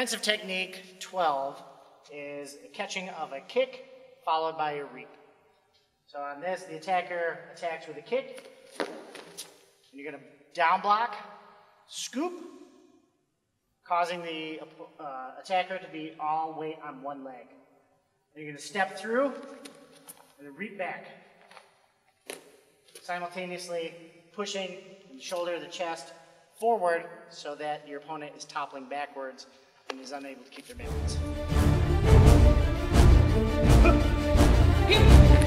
Defensive technique 12 is a catching of a kick followed by a reap. So on this, the attacker attacks with a kick, and you're going to down block, scoop, causing the attacker to be all weight on one leg. And you're going to step through and then reap back, simultaneously pushing the shoulder, the chest forward so that your opponent is toppling backwards and is unable to keep their balance.